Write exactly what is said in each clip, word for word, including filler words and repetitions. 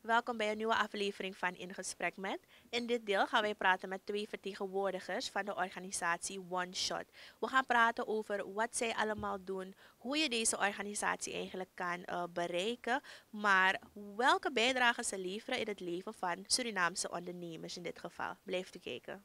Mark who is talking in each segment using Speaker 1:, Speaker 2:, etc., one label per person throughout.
Speaker 1: Welkom bij een nieuwe aflevering van In Gesprek Met. In dit deel gaan wij praten met twee vertegenwoordigers van de organisatie One Shot. We gaan praten over wat zij allemaal doen, hoe je deze organisatie eigenlijk kan uh, bereiken, maar welke bijdrage ze leveren in het leven van Surinaamse ondernemers in dit geval. Blijf u kijken.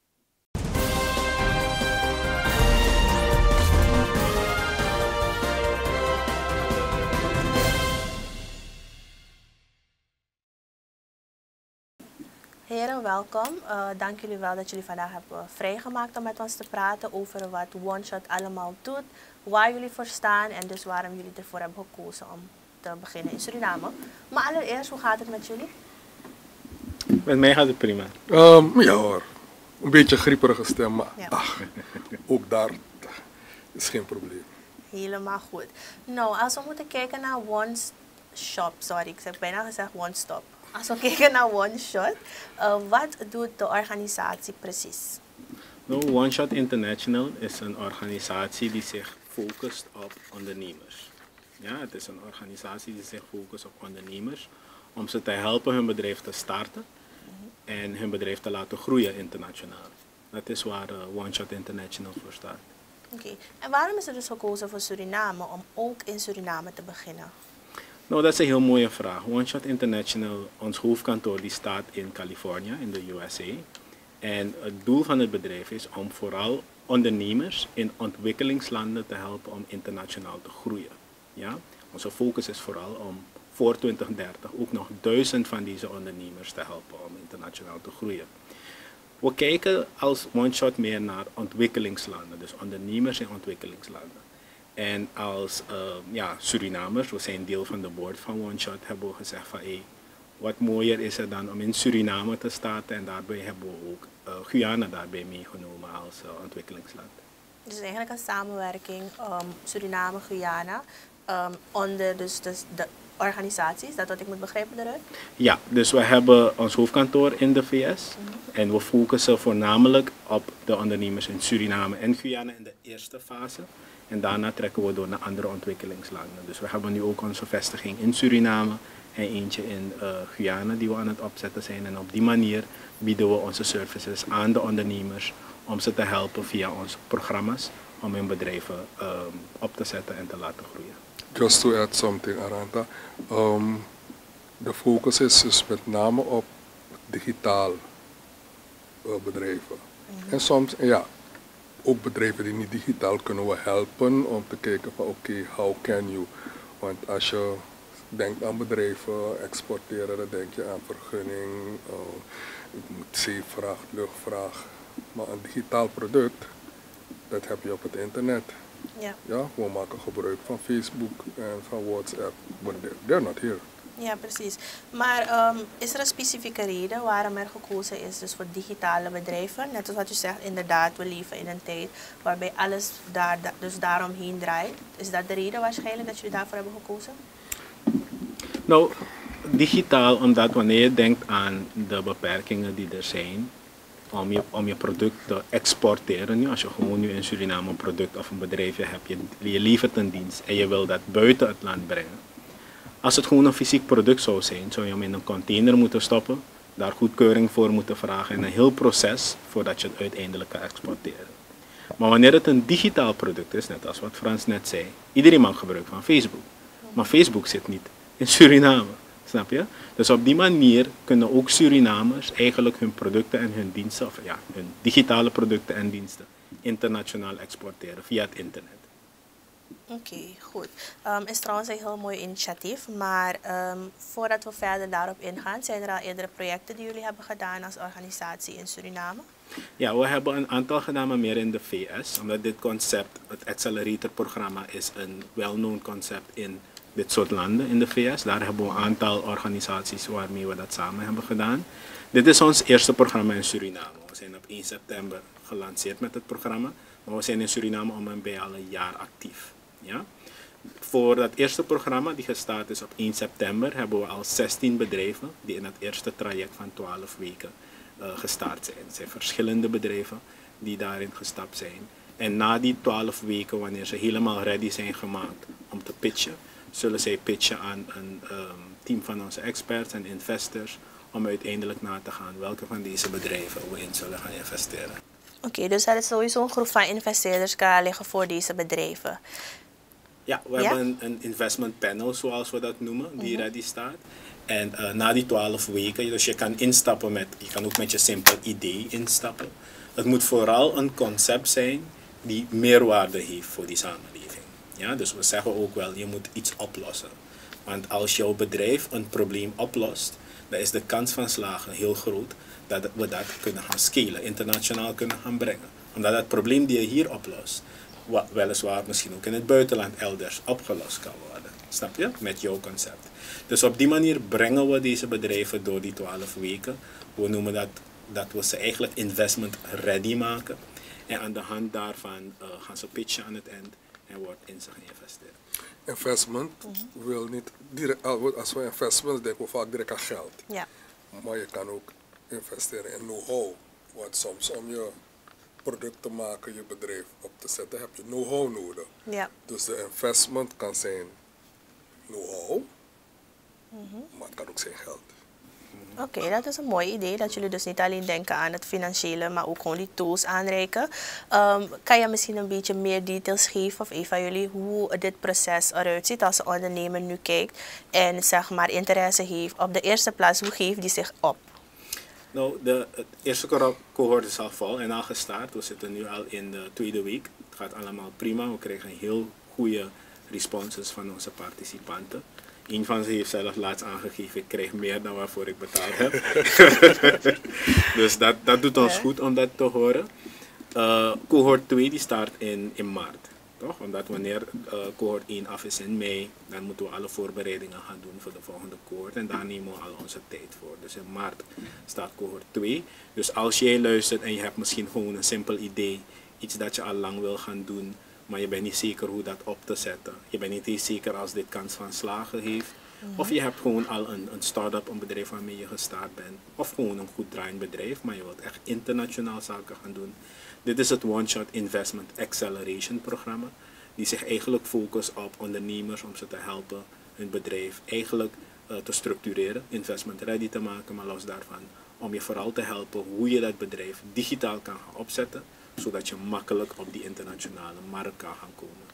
Speaker 1: Heren, welkom. Uh, dank jullie wel dat jullie vandaag hebben vrijgemaakt om met ons te praten over wat One Shot allemaal doet, waar jullie voor staan en dus waarom jullie ervoor hebben gekozen om te beginnen in Suriname. Maar allereerst, hoe gaat het met jullie?
Speaker 2: Met mij gaat het prima.
Speaker 3: Um, ja hoor, een beetje grieperige stem, maar
Speaker 1: Ja.
Speaker 3: ach, ook daar is geen probleem.
Speaker 1: Helemaal goed. Nou, als we moeten kijken naar One Shop, sorry, ik heb bijna gezegd One Stop. Als we kijken naar One Shot, uh, wat doet de organisatie precies?
Speaker 2: Nou, One Shot International is een organisatie die zich focust op ondernemers. Ja, het is een organisatie die zich focust op ondernemers om ze te helpen hun bedrijf te starten en hun bedrijf te laten groeien internationaal. Dat is waar uh, One Shot International voor staat.
Speaker 1: Oké, okay. En waarom is er dus gekozen voor Suriname om ook in Suriname te beginnen?
Speaker 2: Nou, dat is een heel mooie vraag. One Shot International, ons hoofdkantoor, die staat in Californië, in de U S A. En het doel van het bedrijf is om vooral ondernemers in ontwikkelingslanden te helpen om internationaal te groeien. Ja? Onze focus is vooral om voor twintig dertig ook nog duizend van deze ondernemers te helpen om internationaal te groeien. We kijken als One Shot meer naar ontwikkelingslanden, dus ondernemers in ontwikkelingslanden. En als uh, ja, Surinamers, we zijn deel van de board van One Shot, hebben we gezegd van hey, wat mooier is er dan om in Suriname te starten en daarbij hebben we ook uh, Guyana daarbij meegenomen als uh, ontwikkelingsland.
Speaker 1: Dus eigenlijk een samenwerking um, Suriname-Guyana um, onder dus, dus de organisatie, is dat wat ik moet begrijpen eruit?
Speaker 2: Ja, dus we hebben ons hoofdkantoor in de V S mm-hmm. en we focussen voornamelijk op de ondernemers in Suriname en Guyana in de eerste fase. En daarna trekken we door naar andere ontwikkelingslanden. Dus we hebben nu ook onze vestiging in Suriname en eentje in uh, Guyana die we aan het opzetten zijn. En op die manier bieden we onze services aan de ondernemers om ze te helpen via onze programma's om hun bedrijven um, op te zetten en te laten groeien.
Speaker 3: Just to add something, Aranta. Um, de focus is dus met name op digitaal uh, bedrijven. Mm-hmm. En soms, ja, ook bedrijven die niet digitaal kunnen we helpen om te kijken van oké, okay, how can you? Want als je denkt aan bedrijven, exporteren, dan denk je aan vergunning, uh, zeevracht, luchtvracht. Maar een digitaal product, dat heb je op het internet.
Speaker 1: Ja.
Speaker 3: Ja, we maken gebruik van Facebook en van WhatsApp, but they're not here.
Speaker 1: Ja, precies. Maar um, is er een specifieke reden waarom er gekozen is dus voor digitale bedrijven? Net als wat u zegt, inderdaad, we leven in een tijd waarbij alles daar, da dus daaromheen draait. Is dat de reden waarschijnlijk dat jullie daarvoor hebben gekozen?
Speaker 2: Nou, digitaal omdat wanneer je denkt aan de beperkingen die er zijn om je, om je product te exporteren. Nu, als je gewoon nu in Suriname een product of een bedrijfje hebt, je, je levert een dienst en je wil dat buiten het land brengen. Als het gewoon een fysiek product zou zijn, zou je hem in een container moeten stoppen, daar goedkeuring voor moeten vragen en een heel proces voordat je het uiteindelijk kan exporteren. Maar wanneer het een digitaal product is, net als wat Frans net zei, iedereen maakt gebruik van Facebook. Maar Facebook zit niet in Suriname, snap je? Dus op die manier kunnen ook Surinamers eigenlijk hun producten en hun diensten, of ja, hun digitale producten en diensten internationaal exporteren via het internet.
Speaker 1: Oké, okay, goed. Um, is trouwens een heel mooi initiatief, maar um, voordat we verder daarop ingaan, zijn er al eerdere projecten die jullie hebben gedaan als organisatie in Suriname?
Speaker 2: Ja, we hebben een aantal gedaan, maar meer in de V S, omdat dit concept, het Accelerator-programma, is een well-known concept in dit soort landen in de V S. Daar hebben we een aantal organisaties waarmee we dat samen hebben gedaan. Dit is ons eerste programma in Suriname. We zijn op één september gelanceerd met het programma, maar we zijn in Suriname om en bij al een jaar actief. Ja? Voor dat eerste programma, die gestart is op één september, hebben we al zestien bedrijven die in het eerste traject van twaalf weken uh, gestart zijn. Het zijn verschillende bedrijven die daarin gestapt zijn. En na die twaalf weken, wanneer ze helemaal ready zijn gemaakt om te pitchen, zullen zij pitchen aan een um, team van onze experts en investors om uiteindelijk na te gaan welke van deze bedrijven we in zullen gaan investeren.
Speaker 1: Oké, okay, dus er is sowieso een groep van investeerders klaar liggen voor deze bedrijven.
Speaker 2: Ja, we ja? hebben een, een investment panel, zoals we dat noemen, die mm-hmm. ready staat. En uh, na die twaalf weken, dus je kan instappen met, je kan ook met je simpel idee instappen. Het moet vooral een concept zijn die meerwaarde heeft voor die samenleving. Ja, dus we zeggen ook wel, je moet iets oplossen. Want als jouw bedrijf een probleem oplost, dan is de kans van slagen heel groot dat we dat kunnen gaan scalen, internationaal kunnen gaan brengen. Omdat het probleem die je hier oplost, wat weliswaar misschien ook in het buitenland elders opgelost kan worden. Snap je? Met jouw concept. Dus op die manier brengen we deze bedrijven door die twaalf weken. We noemen dat dat we ze eigenlijk investment ready maken. En aan de hand daarvan uh, gaan ze pitchen aan het eind en wordt in ze geïnvesteerd.
Speaker 3: Investment mm-hmm. wil niet direct, als we investment denken we vaak direct aan geld.
Speaker 1: Ja.
Speaker 3: Maar je kan ook investeren in know-how. Want soms om je product te maken, je bedrijf op te zetten, heb je know-how nodig.
Speaker 1: Ja.
Speaker 3: Dus de investment kan zijn know-how,
Speaker 1: mm-hmm.
Speaker 3: maar het kan ook zijn geld.
Speaker 1: Oké, okay, dat is een mooi idee. Dat jullie dus niet alleen denken aan het financiële, maar ook gewoon die tools aanreiken. Um, kan je misschien een beetje meer details geven, of een van jullie, hoe dit proces eruit ziet als een ondernemer nu kijkt en zeg maar interesse heeft? Op de eerste plaats, hoe geeft die zich op?
Speaker 2: Nou, de het eerste cohort is al vol en al gestart. We zitten nu al in de tweede week. Het gaat allemaal prima. We krijgen heel goede responses van onze participanten. Een van ze heeft zelf laatst aangegeven, ik krijg meer dan waarvoor ik betaald heb. Dus dat, dat doet ons goed om dat te horen. Uh, cohort twee die start in, in maart. Toch? Omdat wanneer uh, cohort één af is in mei, dan moeten we alle voorbereidingen gaan doen voor de volgende cohort. En daar nemen we al onze tijd voor. Dus in maart start cohort twee. Dus als jij luistert en je hebt misschien gewoon een simpel idee, iets dat je al lang wil gaan doen, maar je bent niet zeker hoe dat op te zetten. Je bent niet eens zeker als dit kans van slagen heeft. Mm-hmm. Of je hebt gewoon al een, een start-up, een bedrijf waarmee je gestart bent. Of gewoon een goed draaiend bedrijf, maar je wilt echt internationaal zaken gaan doen. Dit is het One Shot Investment Acceleration programma. Die zich eigenlijk focust op ondernemers om ze te helpen hun bedrijf eigenlijk uh, te structureren, investment ready te maken. Maar los daarvan om je vooral te helpen hoe je dat bedrijf digitaal kan gaan opzetten, zodat je makkelijk op die internationale markt kan gaan komen.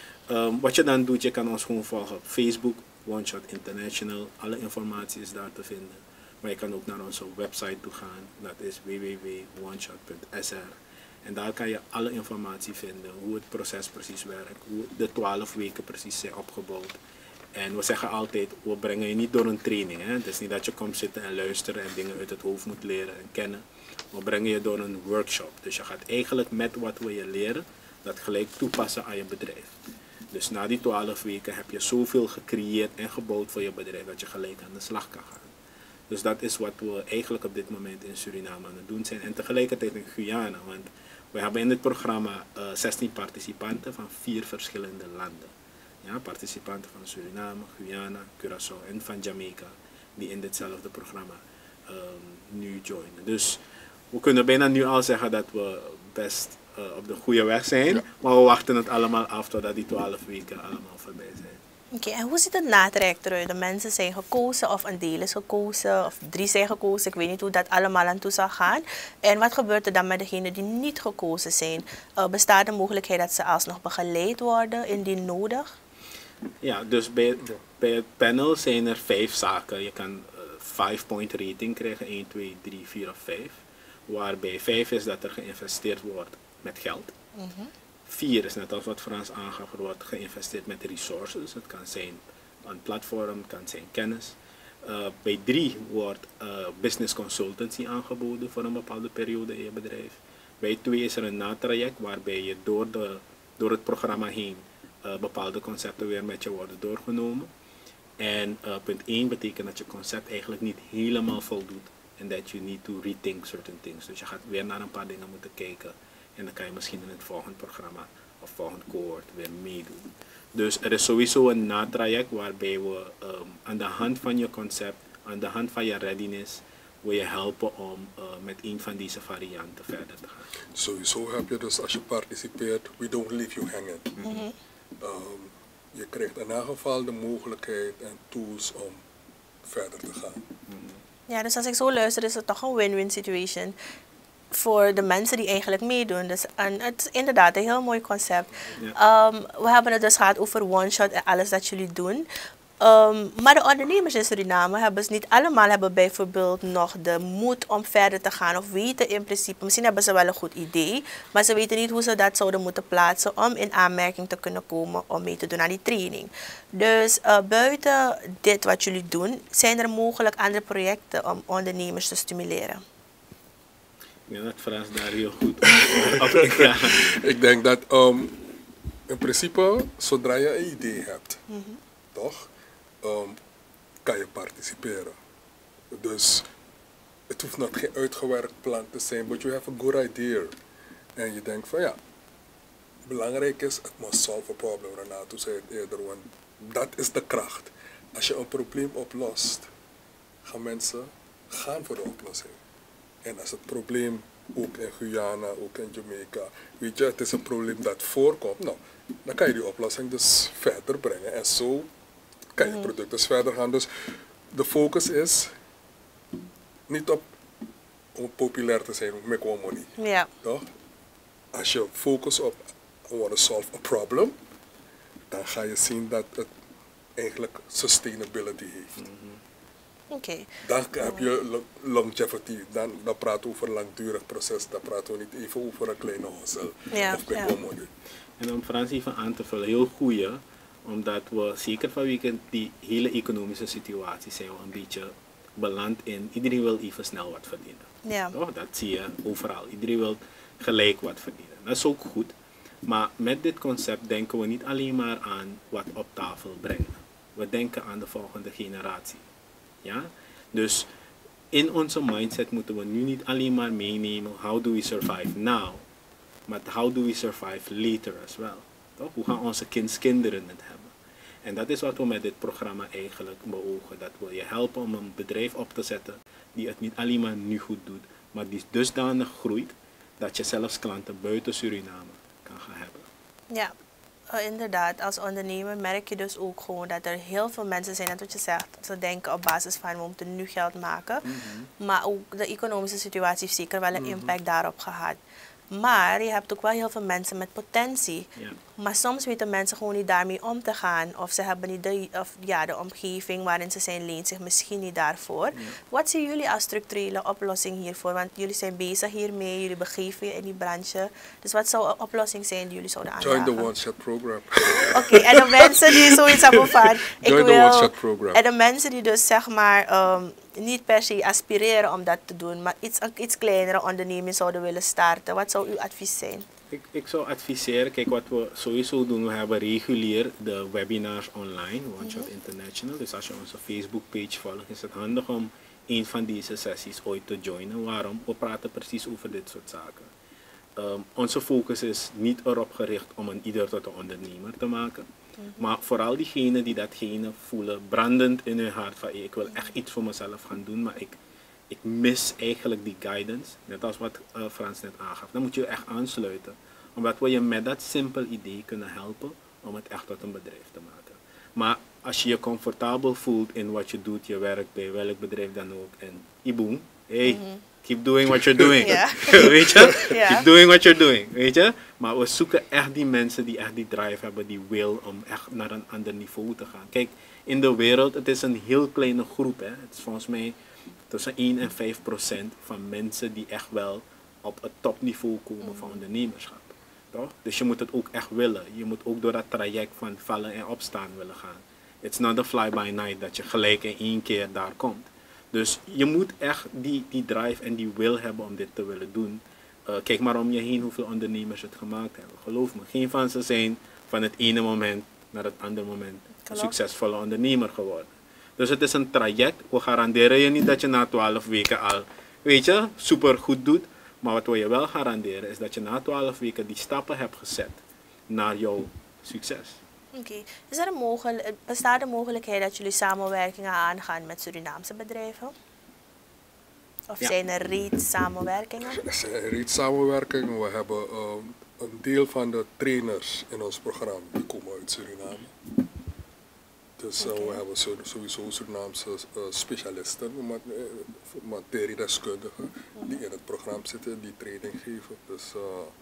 Speaker 2: Um, wat je dan doet, je kan ons gewoon volgen op Facebook, One Shot International. Alle informatie is daar te vinden. Maar je kan ook naar onze website toe gaan. Dat is w w w punt one shot punt s r. En daar kan je alle informatie vinden. Hoe het proces precies werkt. Hoe de twaalf weken precies zijn opgebouwd. En we zeggen altijd, we brengen je niet door een training. Hè? Het is niet dat je komt zitten en luisteren en dingen uit het hoofd moet leren en kennen. We brengen je door een workshop. Dus je gaat eigenlijk met wat we je leren, dat gelijk toepassen aan je bedrijf. Dus na die twaalf weken heb je zoveel gecreëerd en gebouwd voor je bedrijf dat je gelijk aan de slag kan gaan. Dus dat is wat we eigenlijk op dit moment in Suriname aan het doen zijn. En tegelijkertijd in Guyana. Want we hebben in dit programma uh, zestien participanten van vier verschillende landen. Ja, participanten van Suriname, Guyana, Curaçao en van Jamaica. Die in ditzelfde programma um, nu joinen. Dus we kunnen bijna nu al zeggen dat we best uh, op de goede weg zijn. Ja. Maar we wachten het allemaal af totdat die twaalf weken allemaal voorbij zijn.
Speaker 1: Oké, okay, en hoe ziet het natraject eruit? De mensen zijn gekozen of een deel is gekozen of drie zijn gekozen. Ik weet niet hoe dat allemaal aan toe zal gaan. En wat gebeurt er dan met degenen die niet gekozen zijn? Uh, bestaat de mogelijkheid dat ze alsnog begeleid worden indien nodig?
Speaker 2: Ja, dus bij, bij het panel zijn er vijf zaken. Je kan vijf uh, point rating krijgen, één, twee, drie, vier of vijf. Waarbij vijf is dat er geïnvesteerd wordt met geld. Mm-hmm. Vier is net als wat Frans aangaf, er wordt geïnvesteerd met resources. Het kan zijn een platform, het kan zijn kennis. Uh, bij drie wordt uh, business consultancy aangeboden voor een bepaalde periode in je bedrijf. Bij twee is er een natraject waarbij je door, de, door het programma heen uh, bepaalde concepten weer met je worden doorgenomen. En uh, punt één betekent dat je concept eigenlijk niet helemaal voldoet. En that you need to rethink certain things. Dus je gaat weer naar een paar dingen moeten kijken. En dan kan je misschien in het volgende programma of volgend cohort weer meedoen. Dus er is sowieso een natraject waarbij we um, aan de hand van je concept, aan de hand van je readiness, wil je helpen om uh, met een van deze varianten verder te gaan.
Speaker 3: Sowieso heb je dus als je participeert, we don't leave you hanging.
Speaker 1: Mm-hmm.
Speaker 3: um, je krijgt in elk geval de mogelijkheid en tools om verder te gaan.
Speaker 1: Ja, dus als ik zo luister, is het toch een win-win situation voor de mensen die eigenlijk meedoen. Dus, en het is inderdaad een heel mooi concept.
Speaker 2: Ja.
Speaker 1: Um, we hebben het dus gehad over one-shot en alles dat jullie doen. Um, maar de ondernemers in Suriname hebben ze niet allemaal hebben bijvoorbeeld nog de moed om verder te gaan of weten in principe. Misschien hebben ze wel een goed idee, maar ze weten niet hoe ze dat zouden moeten plaatsen om in aanmerking te kunnen komen om mee te doen aan die training. Dus uh, buiten dit wat jullie doen, zijn er mogelijk andere projecten om ondernemers te stimuleren?
Speaker 2: Ik denk dat Frans daar heel goed op ingaat.
Speaker 3: Ik denk dat um, in principe, zodra je een idee hebt, mm-hmm. toch, um, kan je participeren. Dus het hoeft nog geen uitgewerkt plan te zijn, but you have a good idea. En je denkt van ja, belangrijk is, het must solve a problem. Renato zei het eerder, want dat is de kracht. Als je een probleem oplost, gaan mensen gaan voor de oplossing. En als het probleem ook in Guyana, ook in Jamaica, weet je, het is een probleem dat voorkomt, nou, dan kan je die oplossing dus verder brengen. En zo kan je product dus verder gaan. Dus de focus is niet op om populair te zijn, make more money.
Speaker 1: Ja.
Speaker 3: Toch? Als je focus op I want to solve a problem, dan ga je zien dat het eigenlijk sustainability heeft.
Speaker 1: Mm-hmm. Oké.
Speaker 3: Dan heb je longevity, dan, dan praten we over een langdurig proces, dan praten we niet even over een kleine hossel
Speaker 1: ja,
Speaker 3: of bij
Speaker 1: ja.
Speaker 3: money.
Speaker 2: En om Frans even aan te vullen, heel goeie, omdat we zeker vanwege die hele economische situatie zijn we een beetje beland in, iedereen wil even snel wat verdienen.
Speaker 1: Ja.
Speaker 2: Toch? Dat zie je overal, iedereen wil gelijk wat verdienen. Dat is ook goed, maar met dit concept denken we niet alleen maar aan wat op tafel brengen. We denken aan de volgende generatie. Ja? Dus in onze mindset moeten we nu niet alleen maar meenemen how do we survive now, maar how do we survive later as well. Toch? Hoe gaan onze kindskinderen het hebben? En dat is wat we met dit programma eigenlijk beogen. Dat we je helpen om een bedrijf op te zetten die het niet alleen maar nu goed doet, maar die dusdanig groeit dat je zelfs klanten buiten Suriname kan gaan hebben.
Speaker 1: Ja. Uh, inderdaad, als ondernemer merk je dus ook gewoon dat er heel veel mensen zijn, net wat je zegt, ze denken op basis van we moeten nu geld maken. Mm-hmm. Maar ook de economische situatie heeft zeker wel een mm-hmm. impact daarop gehad. Maar je hebt ook wel heel veel mensen met potentie.
Speaker 2: Ja.
Speaker 1: Maar soms weten mensen gewoon niet daarmee om te gaan. Of ze hebben niet de, of, ja, de omgeving waarin ze zijn leent zich misschien niet daarvoor. Ja. Wat zien jullie als structurele oplossing hiervoor? Want jullie zijn bezig hiermee, jullie begeven je in die branche. Dus wat zou een oplossing zijn die jullie zouden aandragen?
Speaker 3: Join the one-shot program.
Speaker 1: Oké, okay, en de mensen die zoiets hebben van... ik
Speaker 3: Join
Speaker 1: wil,
Speaker 3: the one-shot program.
Speaker 1: En de mensen die dus zeg maar um, niet per se aspireren om dat te doen, maar iets, een iets kleinere onderneming zouden willen starten. Wat zou uw advies zijn?
Speaker 2: Ik, ik zou adviseren, kijk wat we sowieso doen, we hebben regulier de webinars online, One Shot mm-hmm. International. Dus als je onze Facebook page volgt, is het handig om een van deze sessies ooit te joinen. Waarom? We praten precies over dit soort zaken. Um, onze focus is niet erop gericht om een ieder tot een ondernemer te maken. Mm-hmm. Maar vooral diegenen die datgene voelen, brandend in hun hart van ik wil echt iets voor mezelf gaan doen, maar ik, ik mis eigenlijk die guidance. Net als wat uh, Frans net aangaf. Dan moet je echt aansluiten. Omdat we je met dat simpel idee kunnen helpen om het echt tot een bedrijf te maken. Maar als je je comfortabel voelt in wat je doet, je werkt bij welk bedrijf dan ook. En iboom, hey, mm-hmm. keep doing what you're doing. Yeah. Weet je? Yeah. Keep doing what you're doing. Weet je? Maar we zoeken echt die mensen die echt die drive hebben, die wil om echt naar een ander niveau te gaan. Kijk, in de wereld, het is een heel kleine groep. Hè. Het is volgens mij tussen één en vijf procent van mensen die echt wel op het topniveau komen mm-hmm. van ondernemerschap. Toch? Dus je moet het ook echt willen. Je moet ook door dat traject van vallen en opstaan willen gaan. It's not a fly by night dat je gelijk in één keer daar komt. Dus je moet echt die, die drive en die wil hebben om dit te willen doen. Uh, kijk maar om je heen hoeveel ondernemers het gemaakt hebben. Geloof me, geen van ze zijn van het ene moment naar het andere moment een succesvolle ondernemer geworden. Dus het is een traject. We garanderen je niet dat je na twaalf weken al, weet je, super goed doet. Maar wat we je wel garanderen is dat je na twaalf weken die stappen hebt gezet naar jouw succes.
Speaker 1: Oké. Okay. Is er een mogelijk, bestaat de mogelijkheid dat jullie samenwerkingen aangaan met Surinaamse bedrijven? Of ja. zijn er reeds samenwerkingen?
Speaker 3: Er zijn reeds samenwerkingen. We hebben uh, een deel van de trainers in ons programma die komen uit Suriname. Dus uh,
Speaker 1: Oké.
Speaker 3: we hebben zo- sowieso Surinaamse uh, specialisten, ma- uh, materiedeskundigen, die in het programma zitten, die training geven. Dus uh,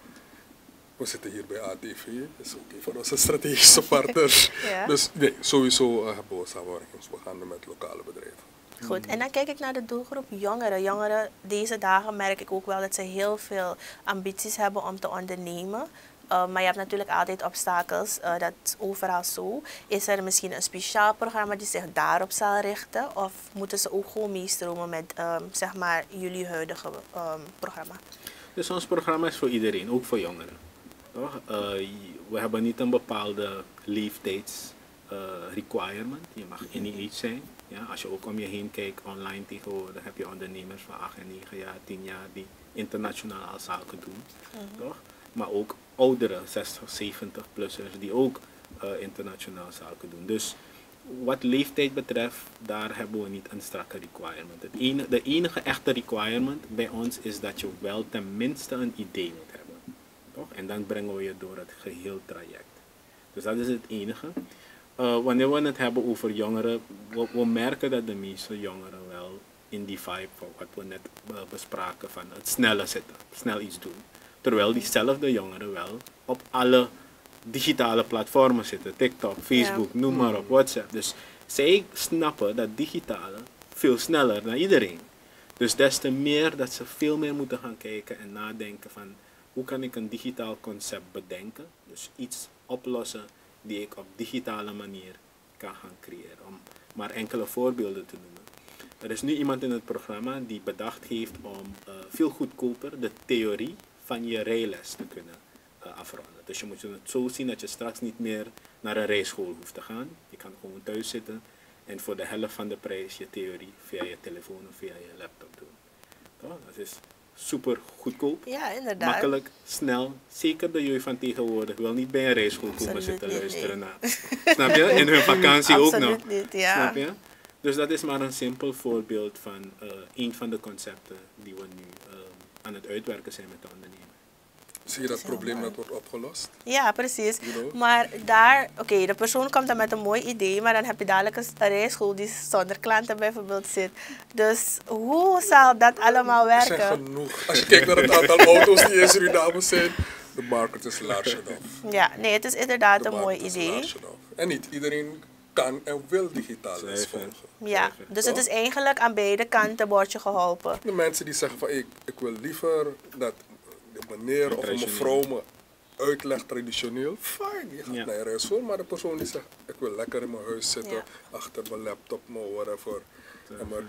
Speaker 3: we zitten hier bij A T V, dat is ook een van onze strategische partners.
Speaker 1: Ja.
Speaker 3: Dus nee, sowieso uh, hebben we samenwerkingsbeganden met lokale bedrijven.
Speaker 1: Goed, en dan kijk ik naar de doelgroep jongeren. Jongeren, deze dagen merk ik ook wel dat ze heel veel ambities hebben om te ondernemen. Uh, maar je hebt natuurlijk altijd obstakels, uh, dat is overal zo. Is er misschien een speciaal programma die zich daarop zal richten? Of moeten ze ook gewoon meestromen met um, zeg maar jullie huidige um, programma?
Speaker 2: Dus ons programma is voor iedereen, ook voor jongeren. Toch? Uh, we hebben niet een bepaalde leeftijds uh, requirement. Je mag any age zijn. Ja? Als je ook om je heen kijkt, online tegenwoordig heb je ondernemers van acht en negen jaar, tien jaar die internationaal al zaken doen. Mm-hmm. Toch? Maar ook ouderen, zestig, zeventig-plussers, die ook uh, internationaal zaken doen. Dus wat leeftijd betreft, daar hebben we niet een strakke requirement. Het enige, de enige echte requirement bij ons is dat je wel tenminste een idee moet hebben. Toch? En dan brengen we je door het geheel traject. Dus dat is het enige. Uh, wanneer we het hebben over jongeren, we, we merken dat de meeste jongeren wel in die vibe van wat we net uh, bespraken, van het snelle zitten, snel iets doen. Terwijl diezelfde jongeren wel op alle digitale platformen zitten. TikTok, Facebook, ja. noem maar op, WhatsApp. Dus zij snappen dat digitale veel sneller dan iedereen. Dus des te meer dat ze veel meer moeten gaan kijken en nadenken van hoe kan ik een digitaal concept bedenken. Dus iets oplossen die ik op digitale manier kan gaan creëren. Om maar enkele voorbeelden te noemen. Er is nu iemand in het programma die bedacht heeft om uh, veel goedkoper de theorie van je rijles te kunnen uh, afronden. Dus je moet het zo zien dat je straks niet meer naar een rijschool hoeft te gaan. Je kan gewoon thuis zitten en voor de helft van de prijs je theorie via je telefoon of via je laptop doen. Toch? Dat is super goedkoop,
Speaker 1: ja, inderdaad.
Speaker 2: makkelijk, snel. Zeker de jeugd van tegenwoordig wil niet bij een rijschool komen
Speaker 1: Absoluut
Speaker 2: zitten
Speaker 1: niet,
Speaker 2: luisteren
Speaker 1: nee.
Speaker 2: naar. Snap je? In hun vakantie ook nog.
Speaker 1: Absoluut niet, ja.
Speaker 2: Snap je? Dus dat is maar een simpel voorbeeld van uh, een van de concepten die we nu uh, aan het uitwerken zijn met de ondernemer.
Speaker 3: Zie je dat probleem dat wordt opgelost?
Speaker 1: Ja, precies.
Speaker 3: You know?
Speaker 1: Maar daar, oké, okay, de persoon komt dan met een mooi idee, maar dan heb je dadelijk een rijschool die zonder klanten bijvoorbeeld zit. Dus hoe zal dat allemaal
Speaker 3: Er
Speaker 1: werken?
Speaker 3: zijn genoeg. Als je kijkt naar het aantal auto's die in Suriname zijn, de markt is large enough.
Speaker 1: Ja, nee, het is inderdaad
Speaker 3: De
Speaker 1: een mooi
Speaker 3: markt is
Speaker 1: idee.
Speaker 3: large enough. En niet iedereen kan en wil digitaal les volgen.
Speaker 1: Ja, dus het is eigenlijk aan beide kanten wordt je geholpen.
Speaker 3: De mensen die zeggen van ik, ik wil liever dat de meneer of een mevrouw me uitlegt traditioneel, fijn, je gaat
Speaker 2: Ja.
Speaker 3: naar je rijschool. Maar de persoon die zegt ik wil lekker in mijn huis zitten,
Speaker 1: Ja.
Speaker 3: achter mijn laptop, mijn whatever. En maar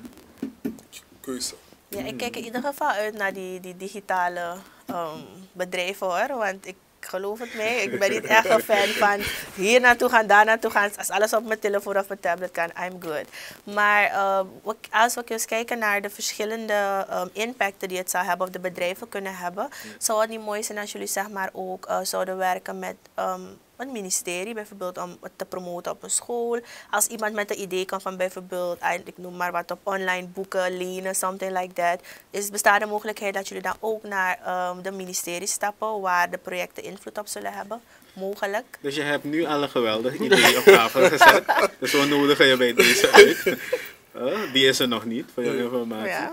Speaker 3: keuze.
Speaker 1: Ja, ik kijk in ieder geval uit naar die, die digitale um, bedrijven hoor, want ik geloof het mij, ik ben niet echt een fan van hier naartoe gaan, daar naartoe gaan. Als alles op mijn telefoon of mijn tablet kan, I'm good. Maar uh, als we eens kijken naar de verschillende um, impacten die het zou hebben of de bedrijven kunnen hebben, ja. zou het niet mooi zijn als jullie zeg maar ook uh, zouden werken met um, een ministerie, bijvoorbeeld om het te promoten op een school. Als iemand met een idee kan van bijvoorbeeld, ik noem maar wat, op online boeken, lenen, something like that. Is, bestaat de mogelijkheid dat jullie dan ook naar um, de ministerie stappen waar de projecten invloed op zullen hebben? Mogelijk.
Speaker 2: Dus je hebt nu al een geweldig idee op tafel gezet. Dus we nodigen je bij deze uit. Uh, die is er nog niet, voor jouw informatie.
Speaker 1: Ja.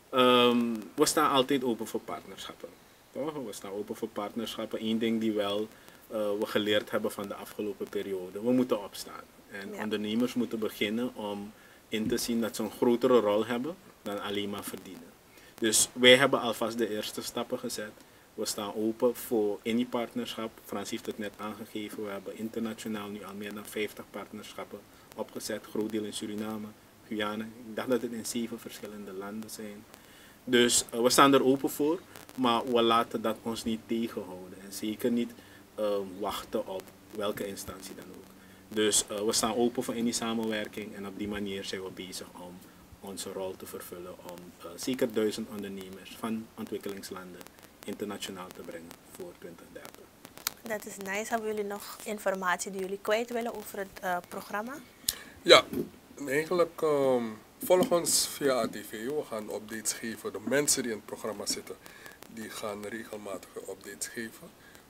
Speaker 2: Um, we staan altijd open voor partnerschappen. Toch? We staan open voor partnerschappen. Eén ding die wel uh, we geleerd hebben van de afgelopen periode. We moeten opstaan. En ja. ondernemers moeten beginnen om in te zien dat ze een grotere rol hebben dan alleen maar verdienen. Dus wij hebben alvast de eerste stappen gezet. We staan open voor any partnerschap. Frans heeft het net aangegeven. We hebben internationaal nu al meer dan vijftig partnerschappen opgezet. Groot deel in Suriname, Guyana. Ik dacht dat het in zeven verschillende landen zijn. Dus uh, we staan er open voor. Maar we laten dat ons niet tegenhouden. En zeker niet uh, wachten op welke instantie dan ook. Dus uh, we staan open voor any samenwerking. En op die manier zijn we bezig om onze rol te vervullen. Om uh, zeker duizend ondernemers van ontwikkelingslanden internationaal te brengen voor twintig dertig.
Speaker 1: Dat is nice. Hebben jullie nog informatie die jullie kwijt willen over het uh, programma?
Speaker 3: Ja, eigenlijk um, volg ons via A T V. We gaan updates geven. De mensen die in het programma zitten, die gaan regelmatige updates geven.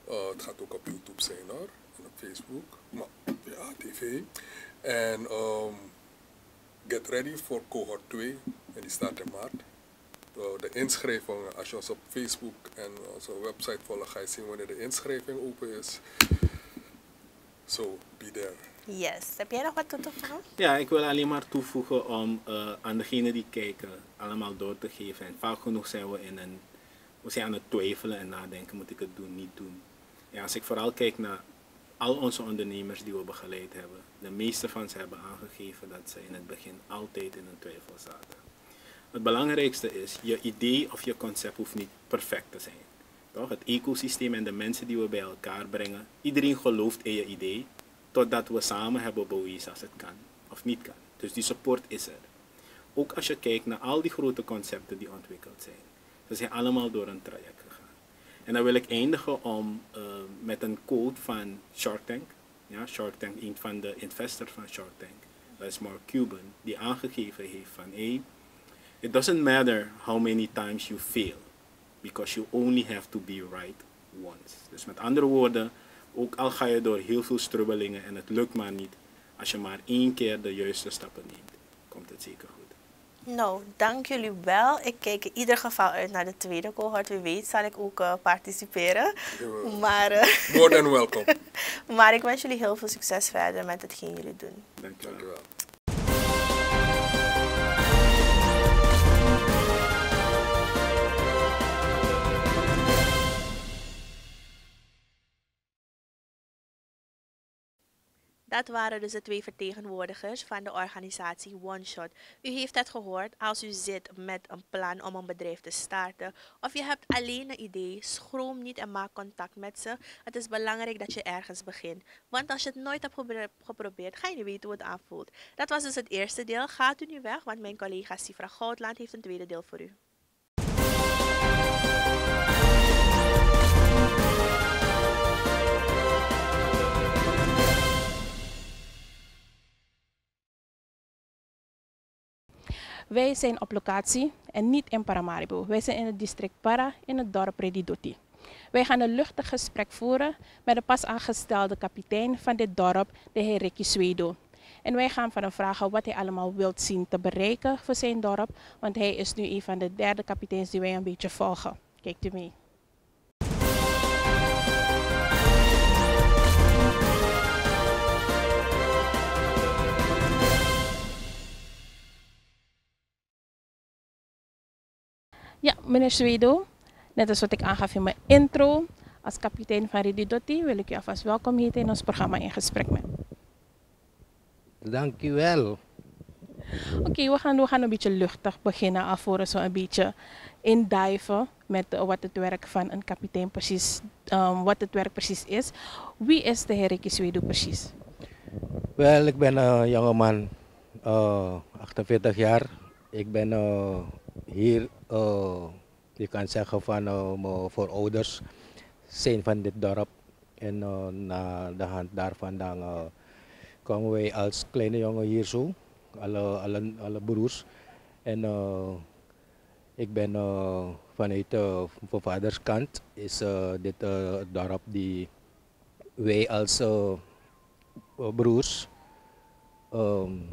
Speaker 3: Uh, het gaat ook op YouTube zijn hoor. En op Facebook. Maar ja, tv. En um, get ready voor cohort twee. En die staat in maart. Uh, de inschrijvingen, als je ons op Facebook en onze website volgt, ga je zien wanneer de inschrijving open is. So, be there.
Speaker 1: Yes. Heb jij nog wat toe te voegen?
Speaker 2: Ja, ik wil alleen maar toevoegen om uh, aan degenen die kijken allemaal door te geven. En vaak genoeg zijn we, in een, we zijn aan het twijfelen en nadenken, moet ik het doen, niet doen. Ja, als ik vooral kijk naar al onze ondernemers die we begeleid hebben, de meeste van ze hebben aangegeven dat ze in het begin altijd in een twijfel zaten. Het belangrijkste is, je idee of je concept hoeft niet perfect te zijn. Toch? Het ecosysteem en de mensen die we bij elkaar brengen, iedereen gelooft in je idee, totdat we samen hebben bewezen als het kan of niet kan. Dus die support is er. Ook als je kijkt naar al die grote concepten die ontwikkeld zijn. Ze zijn allemaal door een traject gegaan. En dan wil ik eindigen om, uh, met een quote van Shark Tank. Ja, Shark Tank, een van de investors van Shark Tank, dat is Mark Cuban, die aangegeven heeft van hey, it doesn't matter how many times you fail, because you only have to be right once. Dus met andere woorden, ook al ga je door heel veel strubbelingen en het lukt maar niet, als je maar één keer de juiste stappen neemt, komt het zeker goed.
Speaker 1: Nou, dank jullie wel. Ik kijk in ieder geval uit naar de tweede cohort. Wie weet zal ik ook uh, participeren. Maar, uh,
Speaker 3: More than welcome.
Speaker 1: maar ik wens jullie heel veel succes verder met hetgeen jullie doen.
Speaker 2: Dank je wel.
Speaker 3: Dank je wel.
Speaker 1: Dat waren dus de twee vertegenwoordigers van de organisatie One Shot. U heeft het gehoord, als u zit met een plan om een bedrijf te starten of je hebt alleen een idee, schroom niet en maak contact met ze. Het is belangrijk dat je ergens begint. Want als je het nooit hebt geprobeerd, ga je niet weten hoe het aanvoelt. Dat was dus het eerste deel. Gaat u nu weg, want mijn collega Sifra Goudland heeft een tweede deel voor u.
Speaker 4: Wij zijn op locatie en niet in Paramaribo. Wij zijn in het district Para in het dorp Redidoti. Wij gaan een luchtig gesprek voeren met de pas aangestelde kapitein van dit dorp, de heer Ricky Swedo. En wij gaan van hem vragen wat hij allemaal wilt zien te bereiken voor zijn dorp, want hij is nu een van de derde kapiteins die wij een beetje volgen. Kijkt u mee. Ja, meneer Swedo, net als wat ik aangaf in mijn intro, als kapitein van Redidoti wil ik u alvast welkom heten in ons programma In Gesprek Met.
Speaker 5: Dank u wel.
Speaker 4: Oké, okay, we, gaan, we gaan een beetje luchtig beginnen alvorens we een beetje induiven met uh, wat het werk van een kapitein precies, um, wat het werk precies is. Wie is de heer Ricky Swedo precies?
Speaker 5: Wel, ik ben een jongeman, uh, achtenveertig jaar. Ik ben uh, hier, uh, je kan zeggen van uh, mijn voorouders zijn van dit dorp. En uh, na de hand daarvan dan uh, komen wij als kleine jongen hier zo, alle, alle, alle broers. En uh, ik ben uh, vanuit uh, mijn vaders kant is uh, dit uh, dorp die wij als uh, broers um,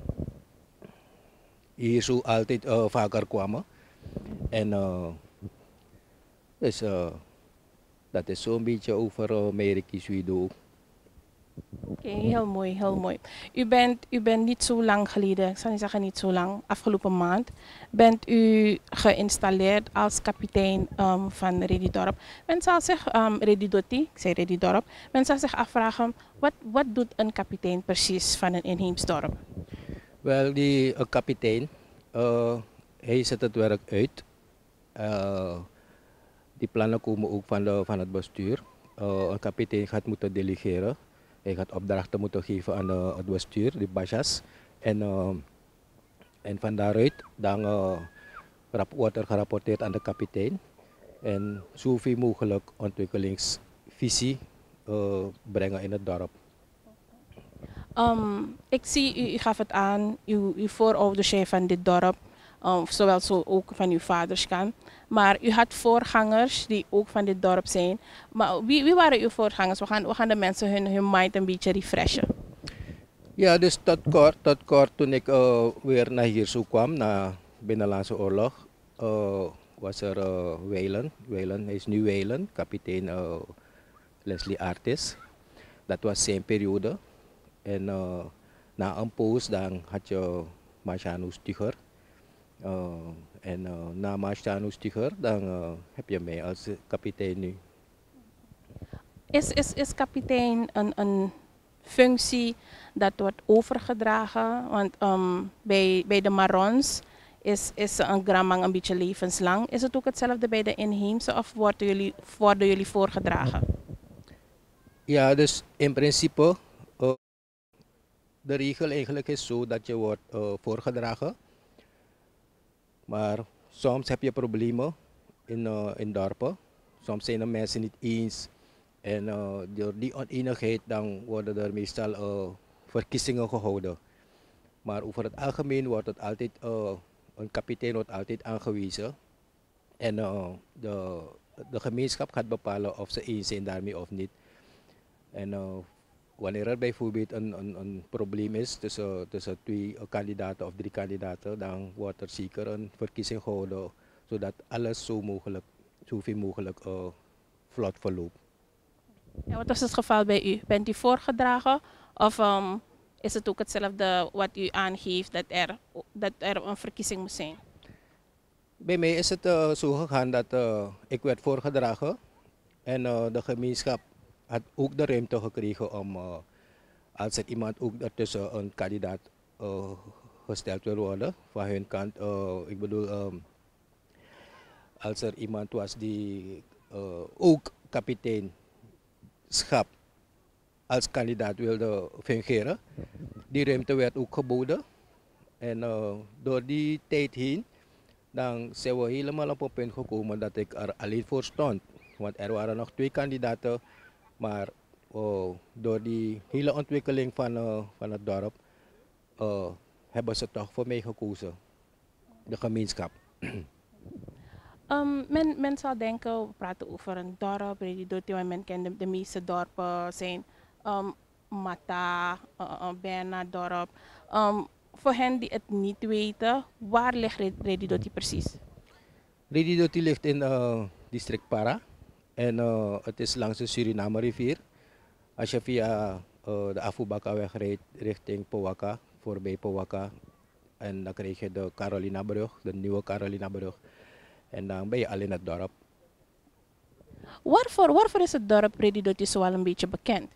Speaker 5: hier zo altijd uh, vaker kwamen. En uh, dus, uh, dat is zo'n beetje over uh, Ricky Swedo.
Speaker 4: Oké, okay, heel mooi, heel mooi. U bent, u bent niet zo lang geleden, ik zal niet zeggen niet zo lang, afgelopen maand, bent u geïnstalleerd als kapitein um, van Redidorp. Men zal zich, um, Redidoti, ik zei Redidorp, men zal zich afvragen, wat, wat doet een kapitein precies van een inheems dorp?
Speaker 5: Wel, die uh, kapitein, uh, hij zet het werk uit. Uh, die plannen komen ook van, de, van het bestuur. Uh, een kapitein gaat moeten delegeren. Hij gaat opdrachten moeten geven aan uh, het bestuur, de bajas. En, uh, en van daaruit dan uh, wordt er gerapporteerd aan de kapitein. En zoveel mogelijk ontwikkelingsvisie uh, brengen in het dorp.
Speaker 4: Um, ik zie, u, u gaf het aan, uw, uw voorouders zijn van dit dorp. Um, zowel zo ook van uw vaders kant. Maar u had voorgangers die ook van dit dorp zijn. Maar wie, wie waren uw voorgangers? We gaan, we gaan de mensen hun, hun mind een beetje refreshen.
Speaker 5: Ja, dus tot kort, tot kort toen ik uh, weer naar hier zo kwam, na Binnenlandse Oorlog, uh, was er uh, Weylen. Weylen, hij is nu Weylen, kapitein uh, Leslie Artis. Dat was zijn periode. En uh, na een poos dan had je Marciano Stiger. Uh, en uh, na Marciano Stiger dan uh, heb je mij als kapitein nu.
Speaker 4: Is, is, is kapitein een, een functie dat wordt overgedragen? Want um, bij, bij de Marons is, is een gramang een beetje levenslang. Is het ook hetzelfde bij de inheemse of worden jullie, worden jullie voorgedragen?
Speaker 5: Ja, dus in principe, uh, de regel eigenlijk is zo dat je wordt uh, voorgedragen. Maar soms heb je problemen in, uh, in dorpen. Soms zijn de mensen niet eens. En uh, door die oneenigheid dan worden er meestal uh, verkiezingen gehouden. Maar over het algemeen wordt het altijd, uh, een kapitein wordt altijd aangewezen. En uh, de, de gemeenschap gaat bepalen of ze eens zijn daarmee of niet. En uh, wanneer er bijvoorbeeld een, een, een probleem is tussen, tussen twee kandidaten of drie kandidaten, dan wordt er zeker een verkiezing gehouden, zodat alles zo mogelijk, zoveel mogelijk uh, vlot verloopt.
Speaker 4: En wat was het geval bij u? Bent u voorgedragen of um, is het ook hetzelfde wat u aangeeft dat er, dat er een verkiezing moet zijn?
Speaker 5: Bij mij is het uh, zo gegaan dat uh, ik werd voorgedragen en uh, de gemeenschap had ook de ruimte gekregen om, uh, als er iemand ook ertussen een kandidaat uh, gesteld wil worden, van hun kant. Uh, ik bedoel, um, als er iemand was die uh, ook kapiteinschap als kandidaat wilde fungeren, die ruimte werd ook geboden. En uh, door die tijd heen, dan zijn we helemaal op een punt gekomen dat ik er alleen voor stond. Want er waren nog twee kandidaten. Maar uh, door die hele ontwikkeling van, uh, van het dorp uh, hebben ze toch voor mij gekozen, de gemeenschap.
Speaker 4: Um, men, men zal denken, we praten over een dorp, want men kent de, de meeste dorpen zijn um, Mata, uh, uh, Berna dorp. Um, voor hen die het niet weten, waar ligt Redidoti precies?
Speaker 5: Redidoti ligt in uh, district Para. En uh, het is langs de Suriname rivier. Als je via uh, de Afubakaweg rijdt richting Powaka, voorbij Powaka. En dan krijg je de Carolinabrug, de nieuwe Carolinabrug. En dan ben je al in het dorp.
Speaker 4: Waarvoor, waarvoor is het dorp Redidoti zo al een beetje bekend?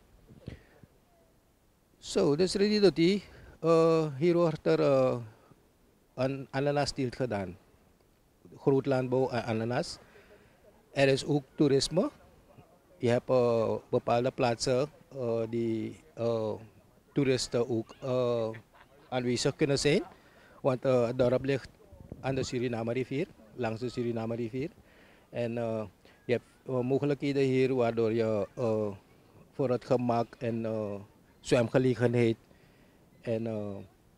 Speaker 5: Zo, so, dus Redidoti, uh, hier wordt er uh, een ananasteelt gedaan. Groot landbouw en ananas. Er is ook toerisme. Je hebt uh, bepaalde plaatsen uh, die uh, toeristen ook uh, aanwezig kunnen zijn. Want uh, het dorp ligt aan de Suriname rivier, langs de Suriname rivier. En uh, je hebt uh, mogelijkheden hier waardoor je uh, voor het gemak en uh, zwemgelegenheid en uh,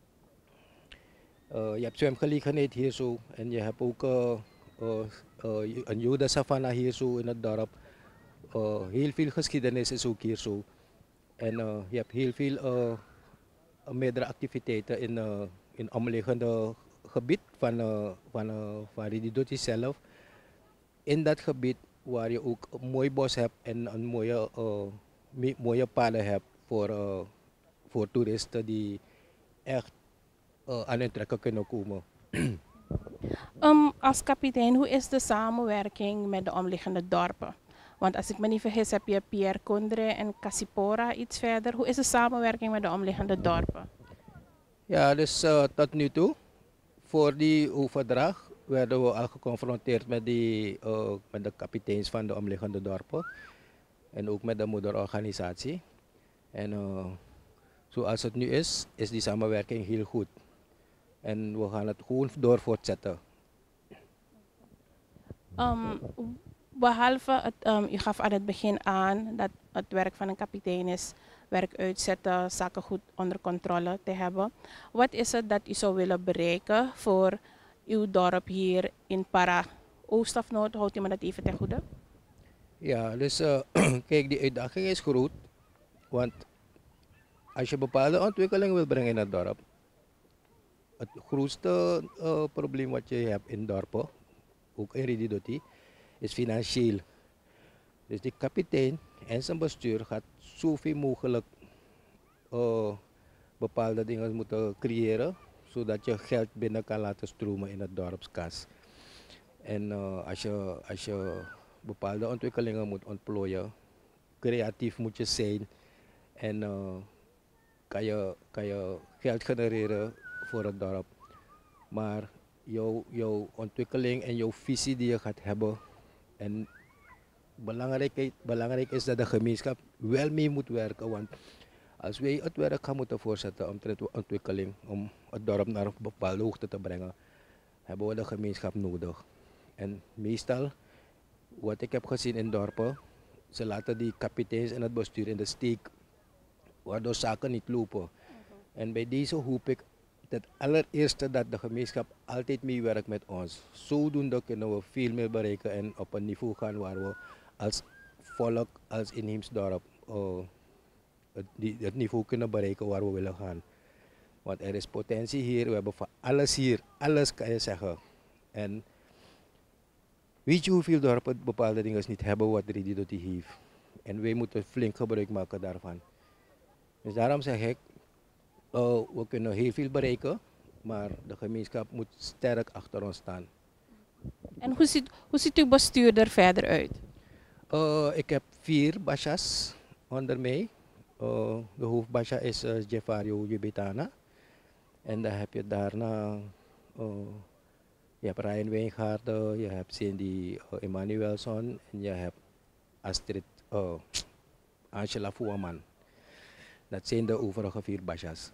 Speaker 5: uh, je hebt zwemgelegenheid hier zo en je hebt ook uh, uh, uh, een Jodensavanna hier zo in het dorp. Uh, heel veel geschiedenis is ook hier zo. En uh, je hebt heel veel uh, meerdere activiteiten in, uh, in omliggende gebied van, uh, van, uh, van Redidoti zelf. In dat gebied waar je ook een mooi bos hebt en een mooie, uh, mooie paden hebt voor, uh, voor toeristen die echt uh, aan hun trekken kunnen komen.
Speaker 4: um, als kapitein, hoe is de samenwerking met de omliggende dorpen? Want als ik me niet vergis heb je Pierre Condre en Cassipora iets verder. Hoe is de samenwerking met de omliggende dorpen?
Speaker 5: Ja, dus uh, tot nu toe, voor die overdracht werden we al geconfronteerd met, die, uh, met de kapiteins van de omliggende dorpen. En ook met de moederorganisatie. En uh, zoals het nu is, is die samenwerking heel goed. En we gaan het gewoon door voortzetten.
Speaker 4: Um, behalve, het, um, u gaf aan het begin aan dat het werk van een kapitein is werk uitzetten, zaken goed onder controle te hebben. Wat is het dat u zou willen bereiken voor uw dorp hier in Para, Oost of Noord, houdt u me dat even ten goede?
Speaker 5: Ja, dus uh, kijk, die uitdaging is groot. Want als je bepaalde ontwikkeling wil brengen in het dorp, het grootste uh, probleem wat je hebt in dorpen, ook in Rididoti, is financieel. Dus die kapitein en zijn bestuur gaat zoveel mogelijk uh, bepaalde dingen moeten creëren, zodat je geld binnen kan laten stromen in het dorpskas. En uh, als, je, als je bepaalde ontwikkelingen moet ontplooien, creatief moet je zijn en uh, kan, je, kan je geld genereren voor het dorp. Maar jouw, jouw ontwikkeling en jouw visie die je gaat hebben, en belangrijk, belangrijk is dat de gemeenschap wel mee moet werken, want als wij het werk gaan moeten voorzetten omtrent ontwikkeling, om het dorp naar een bepaalde hoogte te brengen, hebben we de gemeenschap nodig. En meestal, wat ik heb gezien in dorpen, ze laten die kapiteins en het bestuur in de steek, waardoor zaken niet lopen. Uh-huh. En bij deze hoop ik het allereerste dat de gemeenschap altijd meewerkt met ons. Zodoende kunnen we veel meer bereiken en op een niveau gaan waar we als volk, als inheems dorp, uh, het, die, het niveau kunnen bereiken waar we willen gaan. Want er is potentie hier, we hebben van alles hier, alles kan je zeggen. En weet je hoeveel dorpen bepaalde dingen niet hebben wat Rididoti heeft? En wij moeten flink gebruik maken daarvan. Dus daarom zeg ik, uh, we kunnen heel veel bereiken, maar de gemeenschap moet sterk achter ons staan.
Speaker 4: En hoe ziet, hoe ziet uw bestuur er verder uit?
Speaker 5: Uh, ik heb vier bashas onder mij. Uh, de hoofdbasha is uh, Jefario Jubitana. En dan heb je daarna, uh, je hebt Ryan Wijngaarden, je hebt Cindy uh, Emmanuelson en je hebt Astrid uh, Angela Fuaman. Dat zijn de overige vier bashas.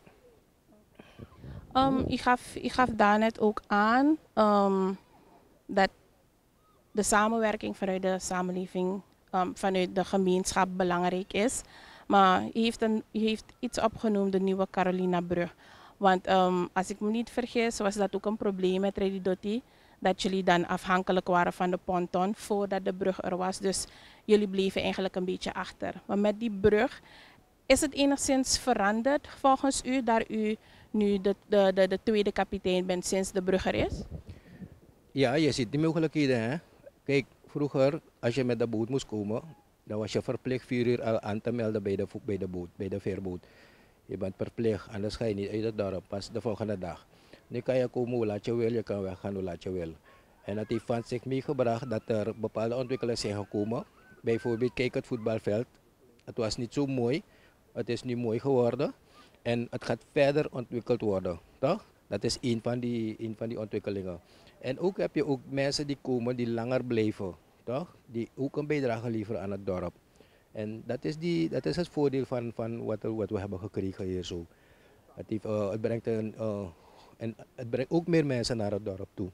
Speaker 4: Um, u, gaf, u gaf daarnet ook aan um, dat de samenwerking vanuit de samenleving, um, vanuit de gemeenschap belangrijk is. Maar u heeft, een, u heeft iets opgenoemd, de nieuwe Carolina-brug. Want um, als ik me niet vergis, was dat ook een probleem met Rididoti. Dat jullie dan afhankelijk waren van de ponton voordat de brug er was. Dus jullie bleven eigenlijk een beetje achter. Maar met die brug, is het enigszins veranderd volgens u, dat u nu de, de, de, de tweede kapitein bent sinds de brug er is?
Speaker 5: Ja, je ziet die mogelijkheden. Hè? Kijk, vroeger als je met de boot moest komen, dan was je verplicht vier uur al aan te melden bij de, bij de boot, bij de veerboot. Je bent verplicht, anders ga je niet uit het dorp, pas de volgende dag. Nu kan je komen hoe laat je wil, je kan weggaan hoe laat je wil. En dat heeft van zich meegebracht dat er bepaalde ontwikkelingen zijn gekomen. Bijvoorbeeld, kijk het voetbalveld. Het was niet zo mooi, het is nu mooi geworden. En het gaat verder ontwikkeld worden, toch? Dat is een van die, een van die ontwikkelingen. En ook heb je ook mensen die komen die langer blijven, toch? Die ook een bijdrage leveren aan het dorp. En dat is, die, dat is het voordeel van, van wat, wat we hebben gekregen hier zo. Het, heeft, uh, het, brengt een, uh, en het brengt ook meer mensen naar het dorp toe.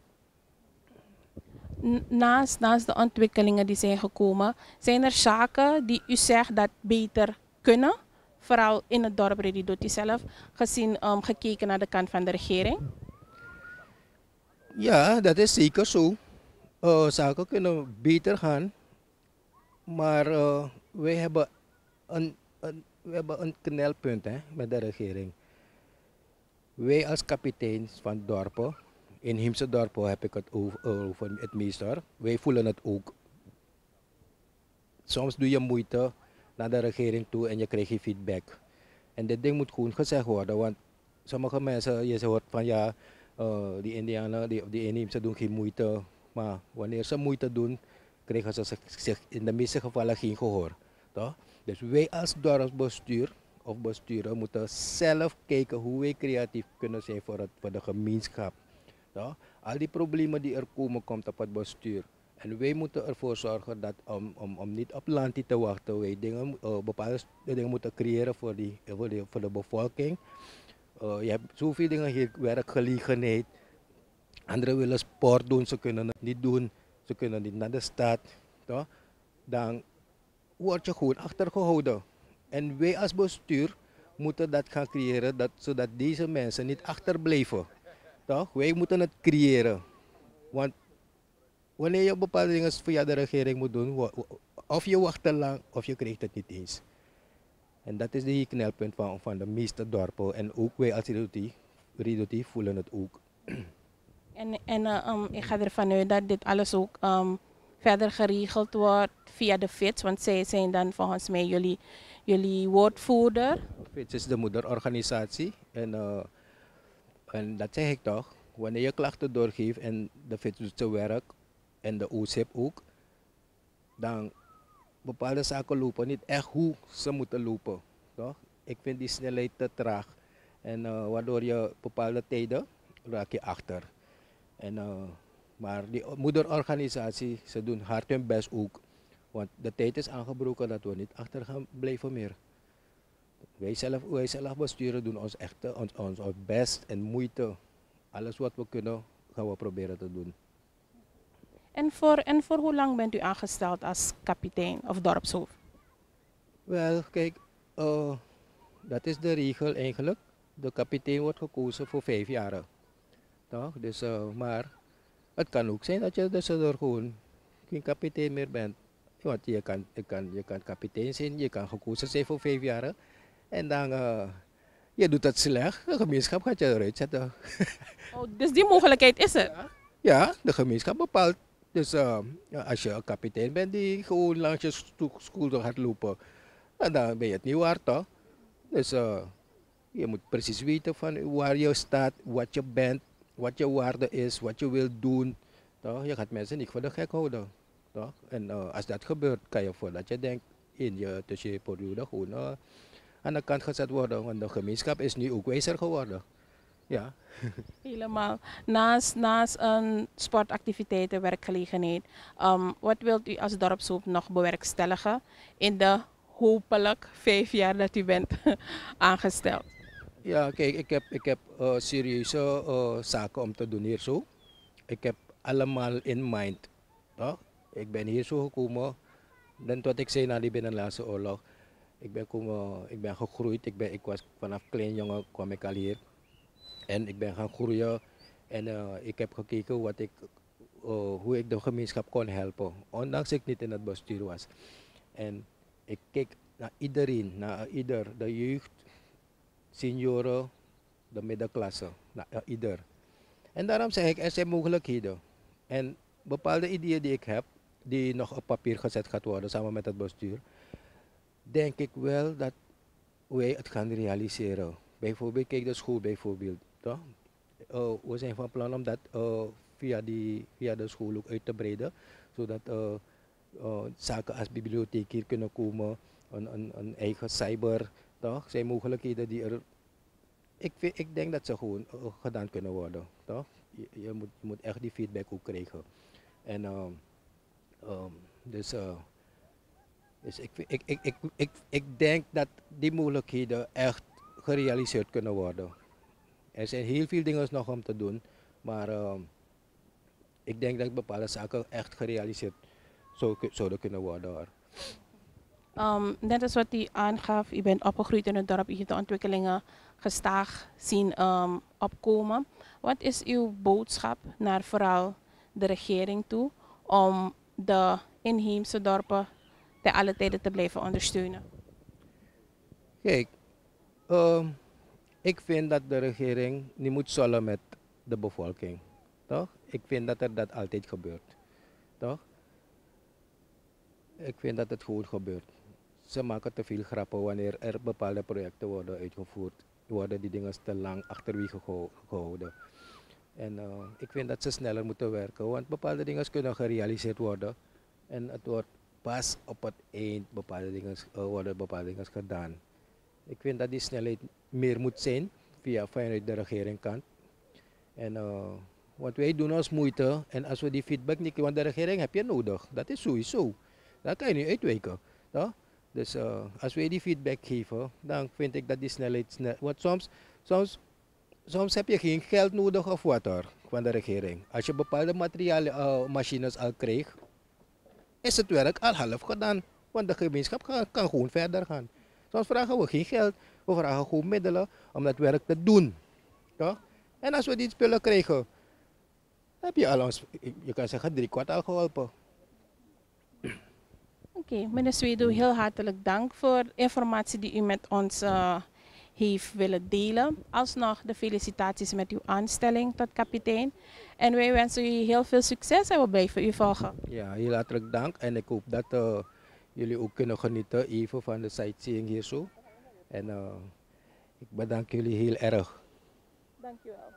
Speaker 4: Naast, naast de ontwikkelingen die zijn gekomen, zijn er zaken die u zegt dat beter kunnen? Vooral in het dorp Rididoti zelf, gezien um, gekeken naar de kant van de regering?
Speaker 5: Ja, dat is zeker zo. Uh, zaken kunnen beter gaan. Maar uh, wij hebben een, een, we hebben een knelpunt hè, met de regering. Wij als kapiteins van dorpen, inheemse dorpen heb ik het over, over het meester, wij voelen het ook. Soms doe je moeite naar de regering toe en je krijgt je feedback. En dit ding moet gewoon gezegd worden, want sommige mensen, je hoort van ja, uh, die Indianen, die, die inheemse doen geen moeite. Maar wanneer ze moeite doen, krijgen ze zich in de meeste gevallen geen gehoor. Toch? Dus wij als dorpsbestuur of besturen moeten zelf kijken hoe wij creatief kunnen zijn voor, het, voor de gemeenschap. Toch? Al die problemen die er komen, komt op het bestuur. En wij moeten ervoor zorgen dat om, om, om niet op land te wachten, wij dingen, uh, bepaalde dingen moeten creëren voor, die, voor, die, voor de bevolking. Uh, je hebt zoveel dingen hier, werkgelegenheid. Anderen willen sport doen, ze kunnen het niet doen. Ze kunnen niet naar de stad. Toch? Dan word je gewoon achtergehouden. En wij als bestuur moeten dat gaan creëren, dat, zodat deze mensen niet achterblijven. Toch? Wij moeten het creëren. Want wanneer je bepaalde dingen via de regering moet doen, wa- wa- of je wacht te lang of je krijgt het niet eens. En dat is de knelpunt van, van de meeste dorpen. En ook wij als Ridoti, Ridoti voelen het ook.
Speaker 4: En, en uh, um, ik ga ervan uit dat dit alles ook um, verder geregeld wordt via de F I T S, want zij zijn dan volgens mij jullie, jullie woordvoerder.
Speaker 5: F I T S is de moederorganisatie. En, uh, en dat zeg ik toch, wanneer je klachten doorgeeft en de F I T S doet zijn werk en de O S I P ook, dan bepaalde zaken lopen niet echt hoe ze moeten lopen. Toch? Ik vind die snelheid te traag. En uh, waardoor je bepaalde tijden raak je achter. En, uh, maar die moederorganisatie, ze doen hard hun best ook. Want de tijd is aangebroken dat we niet achter gaan blijven meer. Wij zelf, wij zelf besturen doen ons echt ons, ons, ons best en moeite. Alles wat we kunnen gaan we proberen te doen.
Speaker 4: En voor, en voor hoe lang bent u aangesteld als kapitein of dorpshoofd?
Speaker 5: Wel, kijk, uh, dat is de regel eigenlijk. De kapitein wordt gekozen voor vijf jaar. Toch? Dus, uh, maar het kan ook zijn dat je dus er gewoon geen kapitein meer bent. Want je kan, je kan, je kan kapitein zijn, je kan gekozen zijn voor vijf jaar. En dan, uh, je doet het slecht, de gemeenschap gaat je eruit zetten.
Speaker 4: Oh, dus die mogelijkheid is er?
Speaker 5: Ja, de gemeenschap bepaalt. Dus uh, ja, als je een kapitein bent die gewoon langs je school gaat lopen, dan ben je het niet waard, toch? Dus uh, je moet precies weten van waar je staat, wat je bent, wat je waarde is, wat je wilt doen. Toch? Je gaat mensen niet voor de gek houden. Toch? En uh, als dat gebeurt, kan je voordat je denkt in je tussenperiode gewoon uh, aan de kant gezet worden. Want de gemeenschap is nu ook wijzer geworden. Ja.
Speaker 4: Helemaal. Naast, naast een sportactiviteiten, werkgelegenheid, um, wat wilt u als dorpshoofd nog bewerkstelligen in de hopelijk vijf jaar dat u bent aangesteld?
Speaker 5: Ja, kijk, ik heb, ik heb uh, serieuze uh, zaken om te doen hier zo. Ik heb allemaal in mind. Toch? Ik ben hier zo gekomen, dan wat ik zei na die Binnenlandse Oorlog. Ik ben, komen, ik ben gegroeid, ik, ben, ik was vanaf klein jongen kwam ik al hier. En ik ben gaan groeien en uh, ik heb gekeken wat ik, uh, hoe ik de gemeenschap kon helpen. Ondanks ik niet in het bestuur was. En ik keek naar iedereen, naar ieder, de jeugd, senioren, de middenklasse, naar uh, ieder. En daarom zeg ik, er zijn mogelijkheden. En bepaalde ideeën die ik heb, die nog op papier gezet gaat worden samen met het bestuur, denk ik wel dat wij het gaan realiseren. Bijvoorbeeld, kijk de school bijvoorbeeld. Toch? Uh, we zijn van plan om dat uh, via, die, via de school ook uit te breiden, zodat uh, uh, zaken als bibliotheek hier kunnen komen, een, een, een eigen cyber, toch? Zijn mogelijkheden die er, ik, vind, ik denk dat ze gewoon uh, gedaan kunnen worden. Toch? Je, je, moet, je moet echt die feedback ook krijgen. En, uh, um, dus, uh, dus ik, ik, ik, ik, ik, ik denk dat die mogelijkheden echt gerealiseerd kunnen worden. Er zijn heel veel dingen nog om te doen, maar uh, ik denk dat bepaalde zaken echt gerealiseerd zou, zouden kunnen worden. Hoor.
Speaker 4: Um, net als wat u aangaf, u bent opgegroeid in het dorp, u heeft de ontwikkelingen gestaag zien um, opkomen. Wat is uw boodschap naar vooral de regering toe om de inheemse dorpen te alle tijden te blijven ondersteunen?
Speaker 5: Kijk, uh, ik vind dat de regering niet moet zullen met de bevolking. Toch? Ik vind dat er dat altijd gebeurt. Toch? Ik vind dat het goed gebeurt. Ze maken te veel grappen wanneer er bepaalde projecten worden uitgevoerd. Worden die dingen te lang achterwege gehouden. En uh, ik vind dat ze sneller moeten werken, want bepaalde dingen kunnen gerealiseerd worden. En het wordt pas op het eind bepaalde dingen, uh, worden bepaalde dingen gedaan. Ik vind dat die snelheid meer moet zijn via vanuit de regeringkant. En, uh, want wij doen ons moeite en als we die feedback niet krijgen, want de regering heb je nodig. Dat is sowieso. Dat kan je niet uitwijken. Toch? Dus uh, als wij die feedback geven, dan vind ik dat die snelheid snel. Want soms, soms, soms heb je geen geld nodig of wat hoor, van de regering. Als je bepaalde materialen, uh, machines al krijgt, is het werk al half gedaan. Want de gemeenschap kan, kan gewoon verder gaan. Soms vragen we geen geld, we vragen gewoon middelen om dat werk te doen. Toch? En als we die spullen krijgen, heb je al ons, je kan zeggen, drie kwart al geholpen.
Speaker 4: Oké, okay, meneer Swedo, heel hartelijk dank voor de informatie die u met ons uh, heeft willen delen. Alsnog de felicitaties met uw aanstelling tot kapitein. En wij wensen u heel veel succes en we blijven u volgen.
Speaker 5: Ja, heel hartelijk dank. En ik hoop dat uh, jullie ook kunnen genieten even van de sightseeing hier zo. En uh, ik bedank jullie heel erg.
Speaker 4: Dank u wel.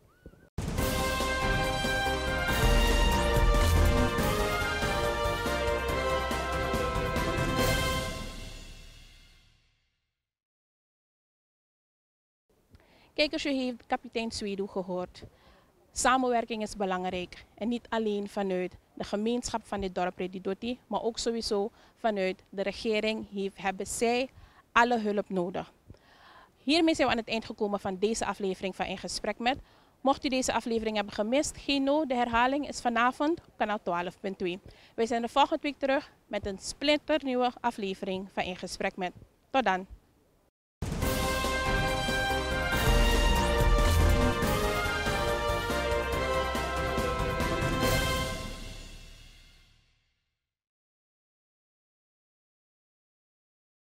Speaker 4: Kijkers, u heeft kapitein Swedo gehoord. Samenwerking is belangrijk en niet alleen vanuit de gemeenschap van dit dorp Redidoti, maar ook sowieso vanuit de regering heeft, hebben zij alle hulp nodig. Hiermee zijn we aan het eind gekomen van deze aflevering van In Gesprek Met. Mocht u deze aflevering hebben gemist, geen nood, de herhaling is vanavond op kanaal twaalf punt twee. Wij zijn de volgende week terug met een splinternieuwe aflevering van In Gesprek Met. Tot dan.